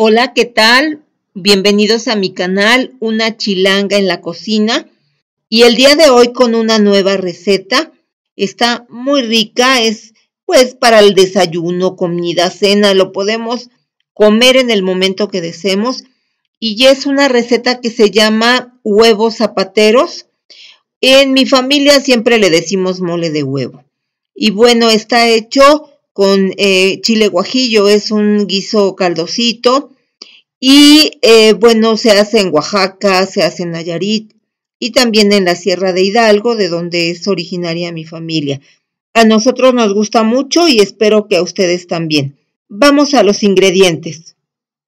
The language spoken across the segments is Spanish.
Hola, ¿qué tal? Bienvenidos a mi canal, Una Chilanga en la Cocina. Y el día de hoy con una nueva receta. Está muy rica, es pues para el desayuno, comida, cena, lo podemos comer en el momento que deseemos. Y es una receta que se llama huevos zapateros. En mi familia siempre le decimos mole de huevo. Y bueno, está hecho con chile guajillo, es un guiso caldosito. Y bueno, se hace en Oaxaca, se hace en Nayarit y también en la Sierra de Hidalgo, de donde es originaria mi familia. A nosotros nos gusta mucho y espero que a ustedes también. Vamos a los ingredientes.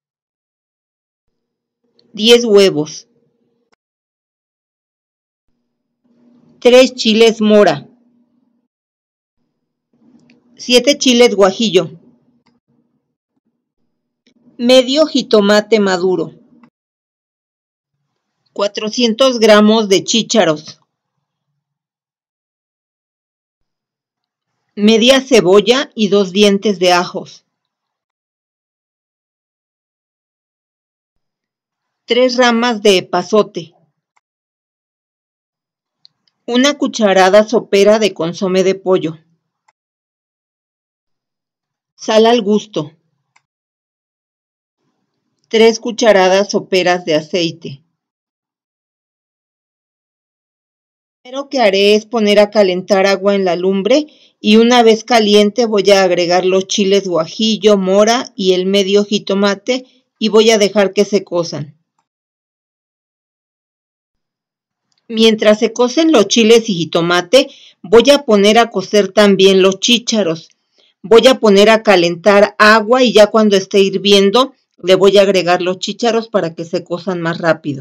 10 huevos, 3 chiles mora, 7 chiles guajillo, medio jitomate maduro, 400 gramos de chícharos, media cebolla y 2 dientes de ajos, 3 ramas de epazote, una cucharada sopera de consomé de pollo, sal al gusto, 3 cucharadas soperas de aceite. Lo primero que haré es poner a calentar agua en la lumbre y una vez caliente voy a agregar los chiles guajillo, mora y el medio jitomate y voy a dejar que se cosan. Mientras se cocen los chiles y jitomate, voy a poner a cocer también los chícharos. Voy a poner a calentar agua y ya cuando esté hirviendo le voy a agregar los chícharos para que se cosan más rápido.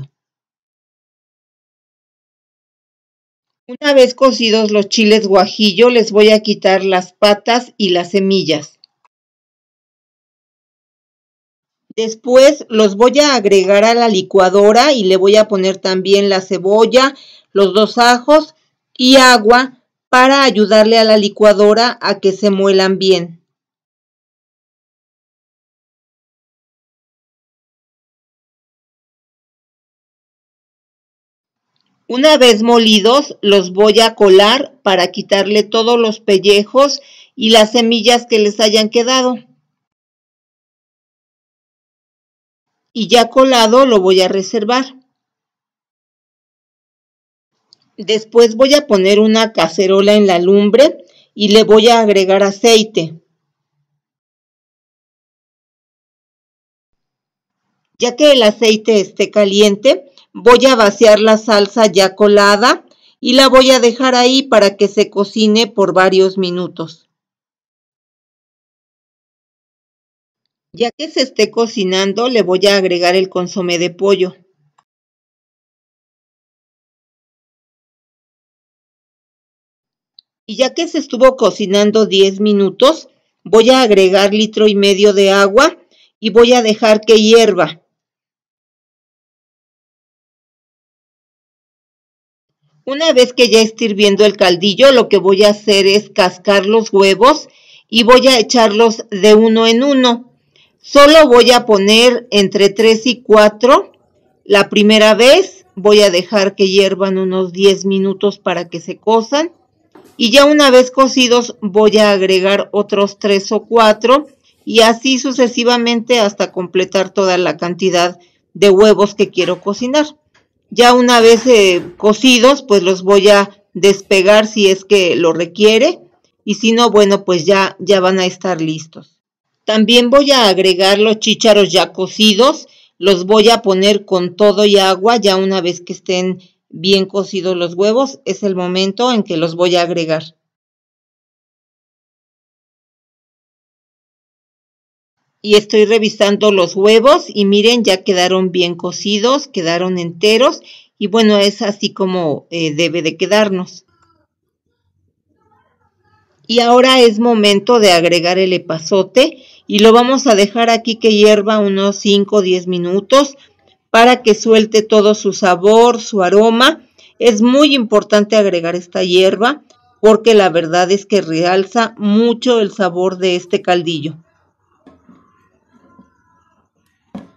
Una vez cocidos los chiles guajillo, les voy a quitar las patas y las semillas. Después los voy a agregar a la licuadora y le voy a poner también la cebolla, los 2 ajos y agua para ayudarle a la licuadora a que se muelan bien. Una vez molidos, los voy a colar para quitarle todos los pellejos y las semillas que les hayan quedado. Y ya colado lo voy a reservar. Después voy a poner una cacerola en la lumbre y le voy a agregar aceite. Ya que el aceite esté caliente, voy a vaciar la salsa ya colada y la voy a dejar ahí para que se cocine por varios minutos. Ya que se esté cocinando, le voy a agregar el consomé de pollo. Y ya que se estuvo cocinando 10 minutos, voy a agregar 1,5 litros de agua y voy a dejar que hierva. Una vez que ya esté hirviendo el caldillo, lo que voy a hacer es cascar los huevos y voy a echarlos de uno en uno. Solo voy a poner entre 3 y 4 la primera vez. Voy a dejar que hiervan unos 10 minutos para que se cosan. Y ya una vez cocidos voy a agregar otros 3 o 4 y así sucesivamente hasta completar toda la cantidad de huevos que quiero cocinar. Ya una vez cocidos, pues los voy a despegar si es que lo requiere y si no, bueno, pues ya van a estar listos. También voy a agregar los chícharos ya cocidos, los voy a poner con todo y agua ya una vez que estén bien cocidos los huevos, es el momento en que los voy a agregar. Y estoy revisando los huevos y miren, ya quedaron bien cocidos, quedaron enteros y bueno, es así como debe de quedarnos. Y ahora es momento de agregar el epazote y lo vamos a dejar aquí que hierva unos 5 o 10 minutos para que suelte todo su sabor, su aroma. Es muy importante agregar esta hierba porque la verdad es que realza mucho el sabor de este caldillo.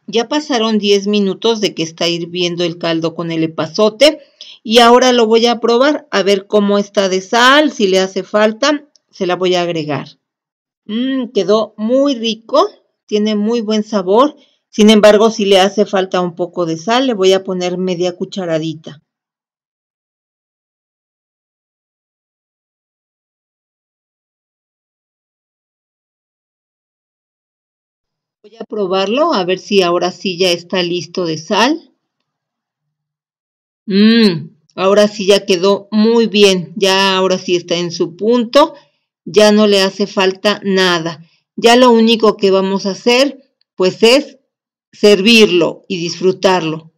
Ya pasaron 10 minutos de que está hirviendo el caldo con el epazote y ahora lo voy a probar a ver cómo está de sal, si le hace falta, se la voy a agregar. Quedó muy rico, tiene muy buen sabor. Sin embargo, si le hace falta un poco de sal, le voy a poner media cucharadita. Voy a probarlo a ver si ahora sí ya está listo de sal. Ahora sí ya quedó muy bien, ya ahora sí está en su punto, ya no le hace falta nada. Ya lo único que vamos a hacer pues es servirlo y disfrutarlo.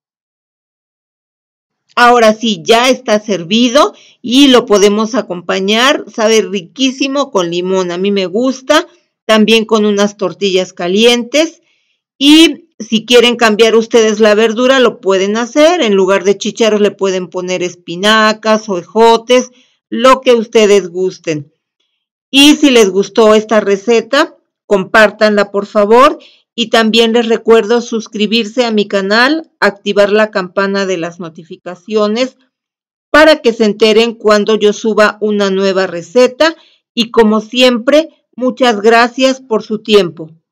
Ahora sí, ya está servido y lo podemos acompañar, sabe riquísimo con limón, a mí me gusta, también con unas tortillas calientes y si quieren cambiar ustedes la verdura lo pueden hacer, en lugar de chícharos le pueden poner espinacas o ejotes, lo que ustedes gusten. Y si les gustó esta receta, compártanla por favor. Y también les recuerdo suscribirse a mi canal, activar la campana de las notificaciones para que se enteren cuando yo suba una nueva receta. Y como siempre, muchas gracias por su tiempo.